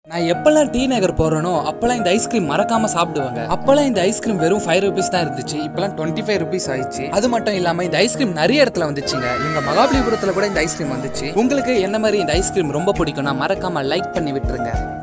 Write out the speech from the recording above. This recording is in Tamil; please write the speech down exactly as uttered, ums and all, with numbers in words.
நான் எப்பெல்லாம் டி நகர் போறேனோ அப்பெல்லாம் இந்த ஐஸ்கிரீம் மறக்காம சாப்பிடுவாங்க. அப்பெல்லாம் இந்த ஐஸ்கிரீம் வெறும் ஃபைவ் ருபீஸ் தான் இருந்துச்சு. இப்பெல்லாம் டுவெண்ட்டி ஃபைவ் ருபீஸ் ஆயிடுச்சு. அது மட்டும் இல்லாம இந்த ஐஸ்கிரீம் நிறைய இடத்துல வந்துச்சுங்க. எங்க மகாபலிபுரத்துல கூட இந்த ஐஸ்கிரீம் வந்துச்சு. உங்களுக்கு என்ன மாதிரி இந்த ஐஸ்கிரீம் ரொம்ப பிடிக்கும்னா மறக்காம லைக் பண்ணி விட்டுருங்க.